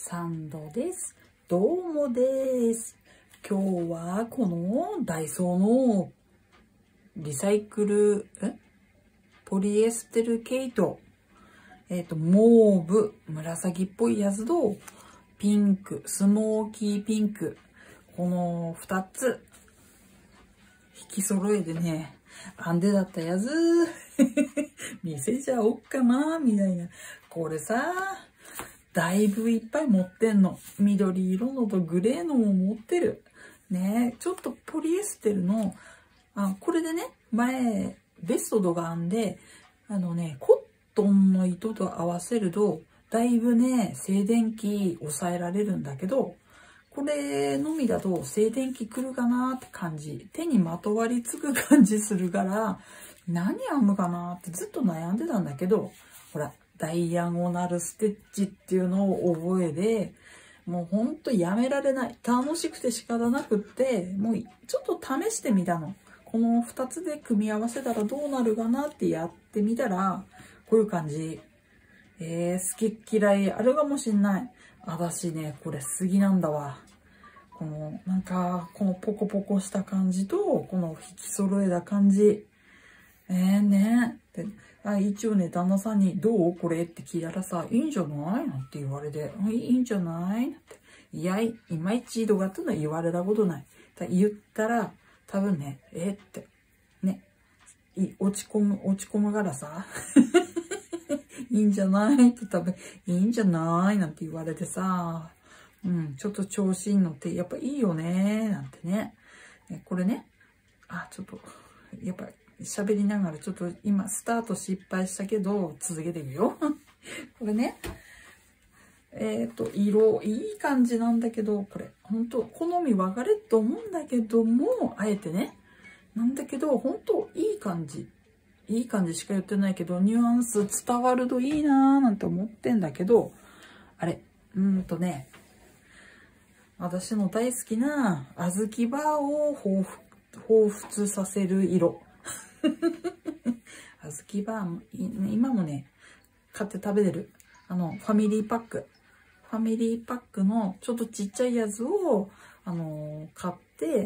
サンドです。どうもです。今日はこのダイソーのリサイクル、ポリエステル毛糸、モーブ、紫っぽいやつと、ピンク、スモーキーピンク、この2つ、引き揃えてね、アンデだったやつ、見せちゃおっかな、みたいな。これさ、だいぶいっぱい持ってんの。緑色のとグレーのも持ってる。ね、ちょっとポリエステルの、これでね、前、ベストとかあんで、コットンの糸と合わせると、だいぶね、静電気抑えられるんだけど、これのみだと静電気来るかなって感じ。手にまとわりつく感じするから、何編むかなってずっと悩んでたんだけど、ほら、ダイアゴナルステッチっていうのを覚えで、もうほんとやめられない。楽しくて仕方なくって、もうちょっと試してみたの。この2つで組み合わせたらどうなるかなってやってみたら、こういう感じ。好き嫌いあるかもしんない。私ね、これ好きなんだわ。この、このポコポコした感じと、この引き揃えた感じ。ねって一応ね、旦那さんに、どうこれって聞いたらさ、いいんじゃないなんて言われて、いいんじゃないなんて。いや、いまいちとかってのは言われたことない。言ったら、多分ね、って、ね、落ち込むからさ、いいんじゃないって多分、いいんじゃないなんて言われてさ、ちょっと調子いいのってやっぱいいよねなんてね。これね、ちょっと、やっぱ喋りながらちょっと今スタート失敗したけど、続けていくよ。これね、色いい感じなんだけど、これ、ほんと好み分かれと思うんだけども、あえてね、なんだけど、ほんといい感じ。いい感じしか言ってないけど、ニュアンス伝わるといいなーなんて思ってんだけど、あれ、私の大好きな小豆バーを彷彿させる色。小豆バー、今もね、買って食べてる。ファミリーパック。ファミリーパックのちょっとちっちゃいやつを、買って、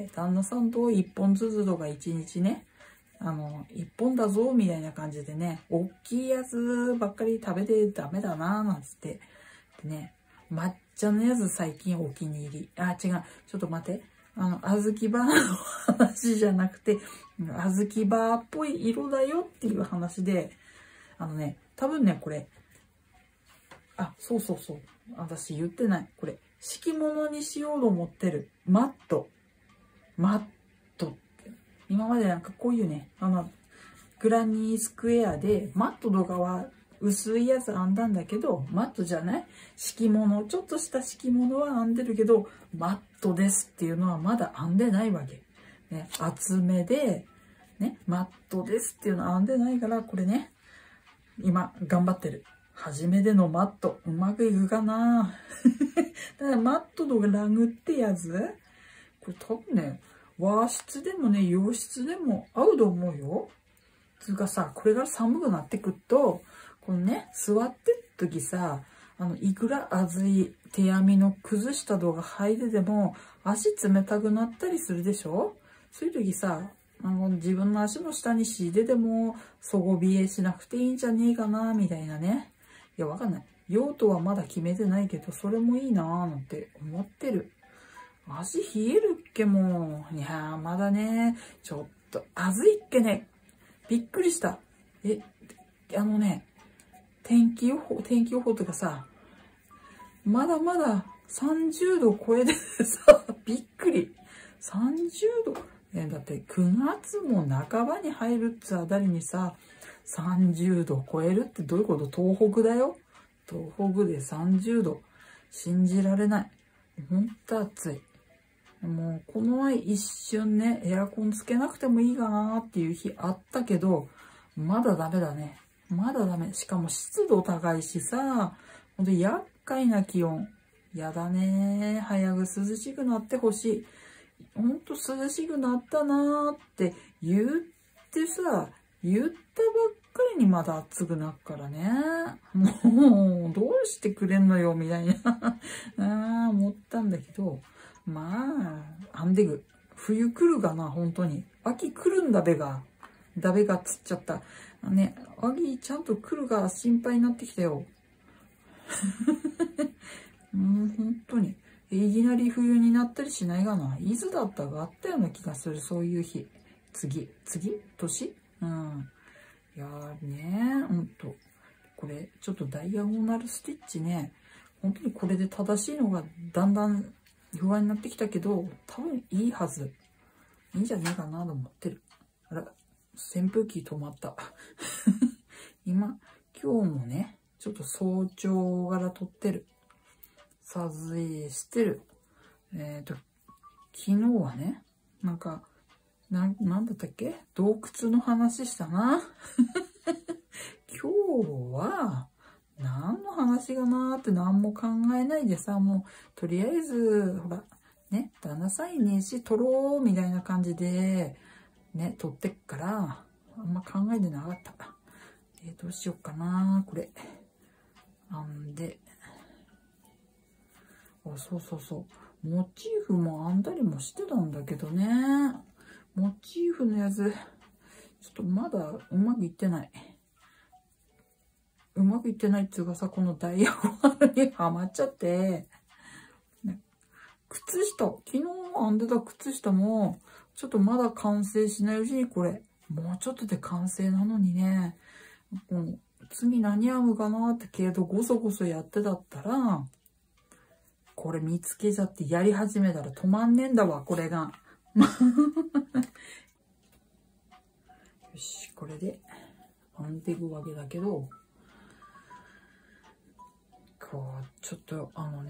旦那さんと1本ずつとか1日ね、1本だぞ、みたいな感じでね、大きいやつばっかり食べてダメだな、なんつって。でね、抹茶のやつ最近お気に入り。違う。ちょっと待って。小豆バーの話じゃなくて、小豆バーっぽい色だよっていう話で、多分ね、これ、そう。私言ってない。これ、敷物にしようと思ってる。マットって。今までこういうね、グラニースクエアで、マットとかは薄いやつ編んだんだけど、マットじゃない敷物、ちょっとした敷物は編んでるけど、マットですっていうのはまだ編んでないわけ。ね、厚めで、ね、マットですっていうのは編んでないから、これね、今、頑張ってる。初めてのマット、うまくいくかなだからマットとラグってやつこれ多分ね、和室でもね、洋室でも合うと思うよ。つうかさ、これから寒くなってくると、このね、座ってる時さ、いくら熱い手編みの崩した動画履いてても、足冷たくなったりするでしょ？そういう時さ、自分の足の下に敷いてでも、底冷えしなくていいんじゃねえかな、みたいなね。いや、わかんない。用途はまだ決めてないけど、それもいいなぁ、なんて思ってる。足冷えるっけも。いやー、まだね、ちょっと、暑いっけね。びっくりした。天気予報とかさ、まだまだ30度超えてさ、びっくり。30度。だって9月も半ばに入るっつあたりにさ、30度超えるってどういうこと？東北だよ。東北で30度。信じられない。ほんと暑い。もうこの前一瞬ね、エアコンつけなくてもいいかなっていう日あったけど、まだダメだね。まだダメ。しかも湿度高いしさ、ほんと厄介な気温。やだね。早く涼しくなってほしい。ほんと涼しくなったなーって言ってさ、言ったばっかりにまだ暑くなるからね。もう、どうしてくれんのよ、みたいな思ったんだけど、まあ、アンデグ。冬来るがな、本当に。秋来るんだべが。だべがつっちゃった。ね、秋ちゃんと来るが心配になってきたよ。本当に。いきなり冬になったりしないがな。いつだったがあったような気がする、そういう日。次年うん。いやーね、これ、ちょっとダイアゴナルスティッチね、本当にこれで正しいのがだんだん不安になってきたけど、多分いいはず。いいんじゃねえかなと思ってる。あら、扇風機止まった。今日もね、ちょっと早朝から撮ってる。撮影してる。昨日はね、なんだったっけ？洞窟の話したな。今日は、何の話かなーって何も考えないでさ、もう、とりあえず、ほら、ね、旦那さんいねえし、撮ろう、みたいな感じで、ね、撮ってっから、あんま考えてなかった。どうしよっかなー、これ。そう。モチーフも編んだりもしてたんだけどね。モチーフのやつ、ちょっとまだうまくいってない。うまくいってないっていうかさ、このダイヤゴナルにはまっちゃって、ね、靴下、昨日編んでた靴下も、ちょっとまだ完成しないうちにこれ、もうちょっとで完成なのにね、次何編むかなってけどごそごそやってだったら、これ見つけちゃってやり始めたら止まんねえんだわ、これが。よし、これで編んでいくわけだけど、こう、ちょっと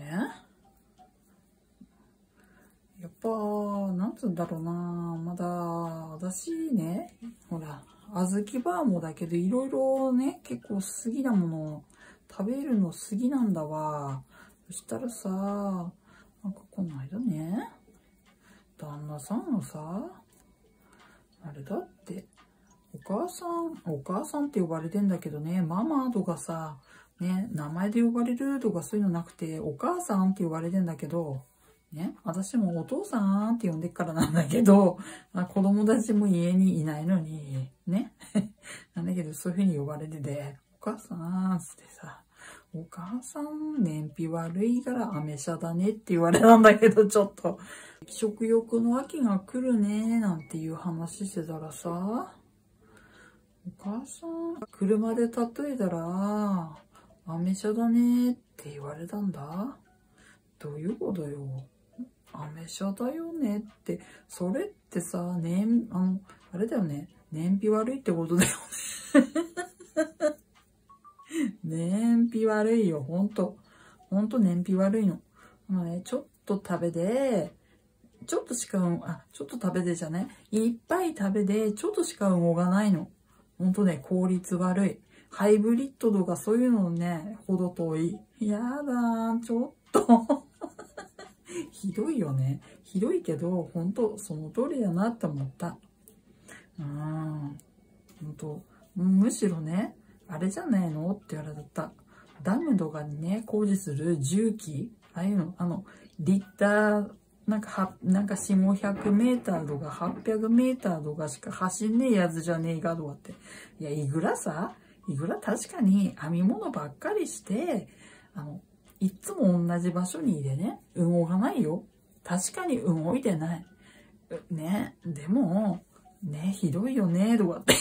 やっぱ、なんつうんだろうな、まだ、私ね、ほら、小豆バーもだけど、いろいろね、結構好きなもの、食べるの好きなんだわ。そしたらさ、なんかこの間ね、旦那さんのさ、あれだって、お母さんって呼ばれてんだけどね、ママとかさ、ね、名前で呼ばれるとかそういうのなくて、お母さんって呼ばれてんだけど、ね、私もお父さんって呼んでっからなんだけど、子供たちも家にいないのに、ね。なんだけど、そういう風に呼ばれてて、お母さんつってさ、お母さん燃費悪いからアメ車だねって言われたんだけど、ちょっと、食欲の秋が来るね、なんていう話してたらさ、お母さん、車で例えたら、アメ車だねって言われたんだ。どういうことよ。アメ車だよねって、それってさ、あれだよね。燃費悪いってことだよね。燃費悪いよ、ほんと燃費悪いの。ちょっと食べで、ちょっと食べでじゃね。いっぱい食べで、ちょっとしか動かないの。ほんとね、効率悪い。ハイブリッドとかそういうのね、ほど遠い。やだー、ちょっと。ひどいよね。ひどいけど、ほんと、その通りだなって思った。ほんと、むしろね、あれじゃないのって言われた。ダムとかにね、工事する重機、ああいうの、リッター、なんか4、500メーターとか800メーターとかしか走んねえやつじゃねえかとかって。いや、いくら確かに編み物ばっかりして、いつも同じ場所にいてね、動かないよ。確かに動いてない。ね、でも、ね、ひどいよね、とかって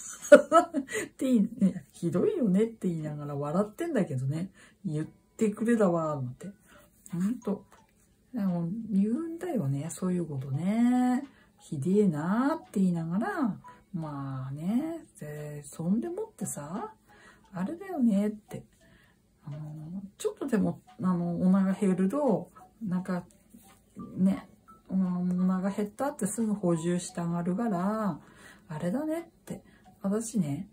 ひどいよねって言いながら笑ってんだけどね、言ってくれたわ、思って。ほんと。言うんだよね、そういうことね。ひでえなって言いながら、まあね、そんでもってさ、あれだよねって。ちょっとでも、お腹減ると、なんか、ね、お腹減ったってすぐ補充したがるから、あれだねって。私ね、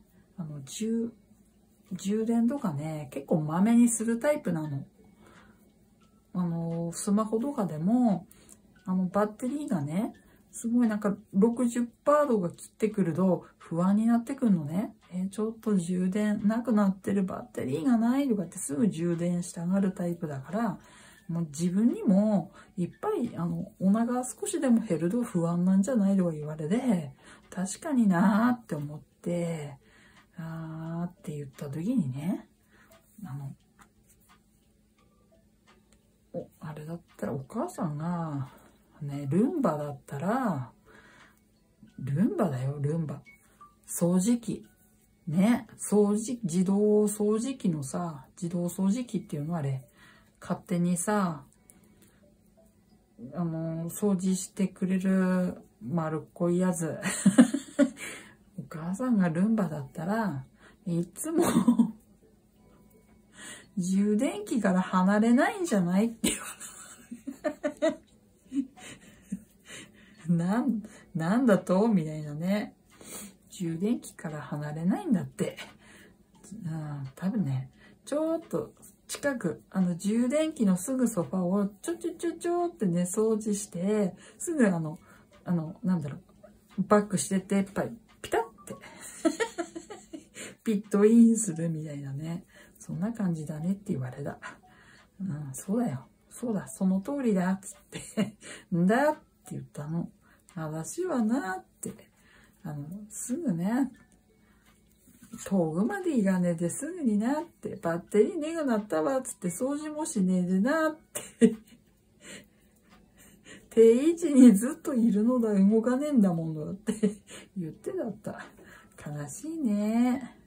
充電とかね、結構まめにするタイプなの。スマホとかでも、バッテリーがね、 すごいなんか60%度が切ってくると不安になってくるのね。ちょっと充電なくなってる、バッテリーがないとかってすぐ充電したがるタイプだから、もう自分にもいっぱいお腹少しでも減ると不安なんじゃないとか言われて、確かになーって思って、あーって言った時にね、あれだったらお母さんが、ね、ルンバだったら、ルンバだよ、ルンバ。掃除機。ね、自動掃除機のさ、自動掃除機っていうのあれ、勝手にさ、掃除してくれる丸っこいやつ。お母さんがルンバだったら、いつも充電器から離れないんじゃないっていう。なんだとみたいなね。充電器から離れないんだって。多分ね、ちょっと近く、充電器のすぐソファをちょってね、掃除して、すぐなんだろう、バックしてって、ピタって、ピットインするみたいなね。そんな感じだねって言われた。そうだよ。そうだ、その通りだ、っつって、んだって言ったの。私はな、って、すぐね、遠くまでいかねえですぐになって、バッテリーねがなったわ、つって掃除もしねえでな、って、定位置にずっといるのだ、動かねえんだもの、って言ってだった。悲しいね。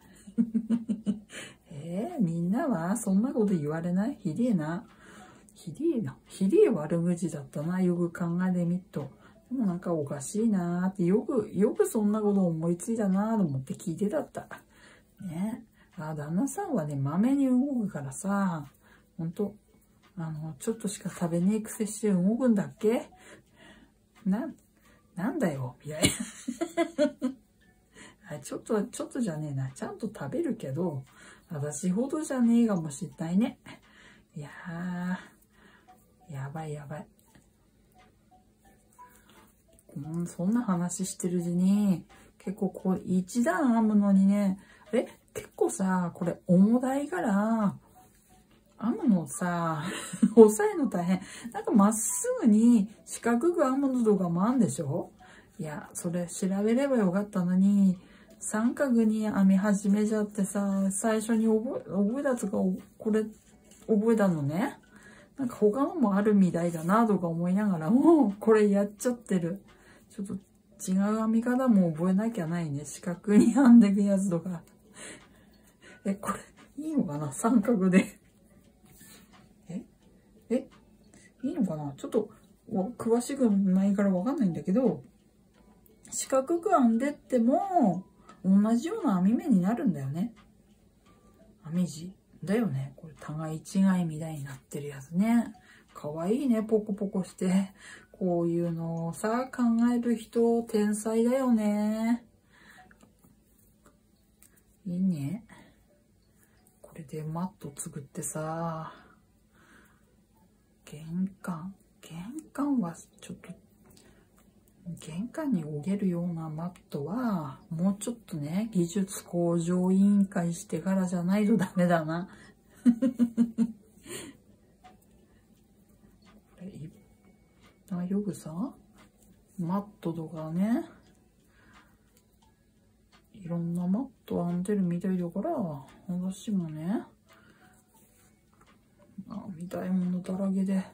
みんなはそんなこと言われない？ひでえな。ひでえ悪口だったな。よく考えてみっと。でもなんかおかしいなーって、よくそんなこと思いついたなーと思って聞いてだった。ね。旦那さんはね、まめに動くからさ、ほんと、ちょっとしか食べねえくせして動くんだっけ？なんだよ、みたいな。ちょっとじゃねえな。ちゃんと食べるけど、私ほどじゃねえかもしんないね。いやー、やばい。そんな話してるうちに、結構こう一段編むのにね、結構さ、これ重たいから、編むのさ、押さえるの大変。なんかまっすぐに四角く編むのとかもあんでしょ？いや、それ調べればよかったのに、三角に編み始めちゃってさ、最初に覚えたつか、これ覚えたのね。なんか他のもあるみたいだなとか思いながら、もうこれやっちゃってる。ちょっと違う編み方も覚えなきゃないね。四角に編んでいくやつとか。これいいのかな？三角で。いいのかな？ちょっと詳しくないからわかんないんだけど、四角く編んでっても同じような編み目になるんだよね。編み地だよね。これ互い違いみたいになってるやつね。かわいいね、ポコポコして。こういうのをさ、考える人、天才だよね。いいね。これでマット作ってさ、玄関はちょっと、玄関に置けるようなマットは、もうちょっとね、技術向上委員会してからじゃないとダメだな。これ、よくさ、マットとかね、いろんなマット編んでるみたいだから、私もね、見たいものだらけで。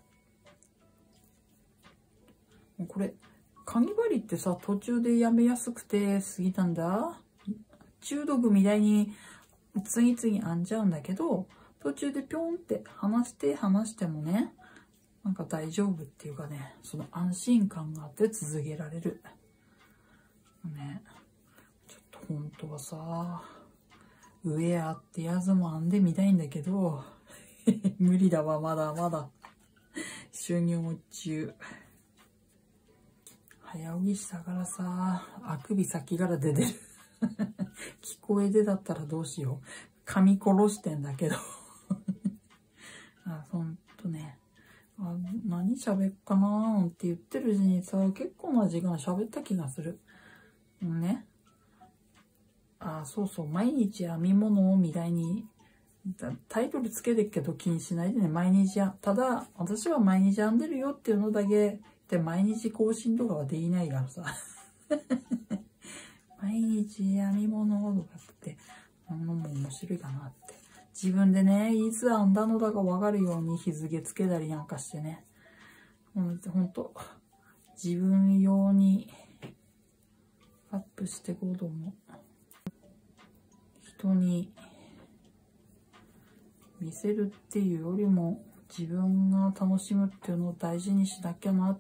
これ、かぎ針ってさ、途中でやめやすくて過ぎたんだ。中毒みたいに次々編んじゃうんだけど、途中でぴょんって離してもね、なんか大丈夫っていうかね、その安心感があって続けられる。ね。ちょっと本当はさ、ウェアってやつも編んでみたいんだけど、無理だわ、まだ。修行中。早起きしたからさ、あくび先から出てる。聞こえてだったらどうしよう。噛み殺してんだけど。ほんとね。 何喋っかなーって言ってるうちにさ、結構な時間喋った気がする。ね。そうそう、毎日編み物を未来に、タイトルつけてるけど気にしないでね、毎日ただ、私は毎日編んでるよっていうのだけで、毎日更新とかはできないからさ。毎日編み物とかってあんなもん面白いかなって。自分でね、いつ編んだのだかわかるように日付つけたりなんかしてね。ほんと、自分用にアップしていこうと思う。人に見せるっていうよりも自分が楽しむっていうのを大事にしなきゃなって。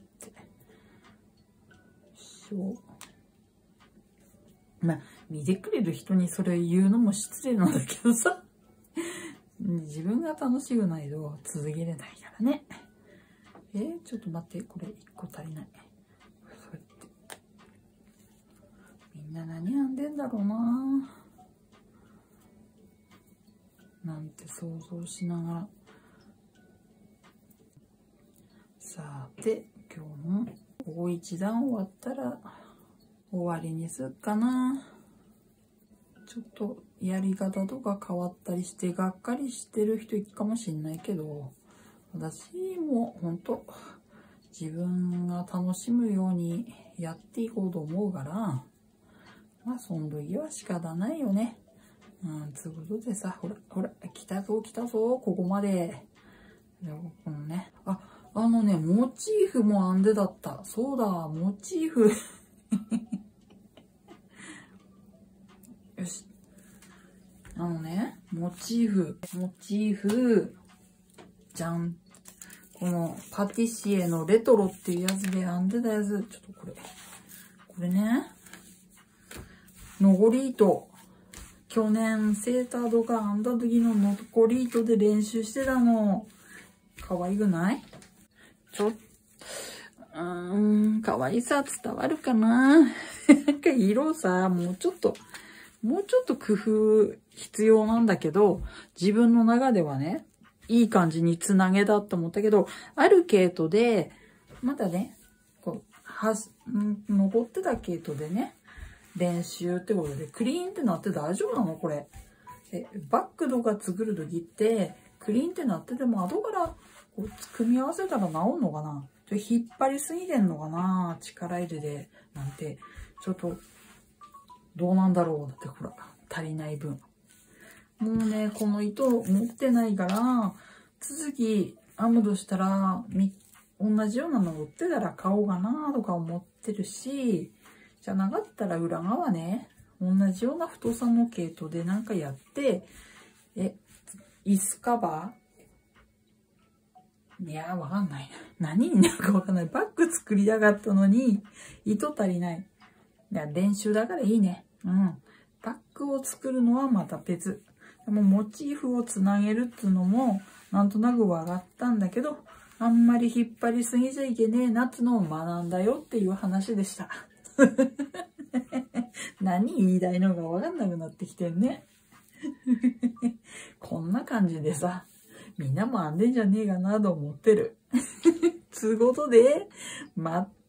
まあ、見てくれる人にそれ言うのも失礼なんだけどさ。自分が楽しくないと続けれないからね。ちょっと待って、これ1個足りない。そうやって。みんな何編んでんだろうななんて想像しながら。さて、今日も大一段終わったら終わりにすっかな。ちょっとやり方とか変わったりしてがっかりしてる人いるかもしんないけど、私もほんと自分が楽しむようにやっていこうと思うから、まあそん時は仕方ないよね。つうことでさ、ほら、来たぞ、ここまで。このね、モチーフも編んでだった。そうだ、モチーフ。よし。モチーフ、じゃん。このパティシエのレトロっていうやつで編んでたやつ。ちょっとこれね。残り糸。去年セーターとか編んだ時の残り糸で練習してたの。可愛くない？可愛さ伝わるかな？なんか色さ、もうちょっと工夫必要なんだけど、自分の中ではね、いい感じにつなげだと思ったけど、ある毛糸で、まだね、残ってた毛糸でね、練習ってことで、クリーンってなって大丈夫なのこれ。バッグとか作るときって、クリーンってなってても、後からこう組み合わせたら治んのかな？引っ張りすぎてんのかな？力入れで、なんて、ちょっと、どうなんだろうだって、ほら、足りない分。もうね、この糸持ってないから、続き編むとしたら、同じようなの売ってたら買おうかなとか思ってるし、じゃなかったら裏側ね、同じような太さの毛糸でなんかやって、椅子カバー？いや、わかんないな。何になるかわかんない。バッグ作りたかったのに、糸足りない。いや、練習だからいいね。バッグを作るのはまた別。でもモチーフをつなげるっていうのも、なんとなく分かったんだけど、あんまり引っ張りすぎちゃいけねえなってのを学んだよっていう話でした。何言いたいのか分かんなくなってきてんね。こんな感じでさ、みんなも編んでんじゃねえかなと思ってる。つうことで、ま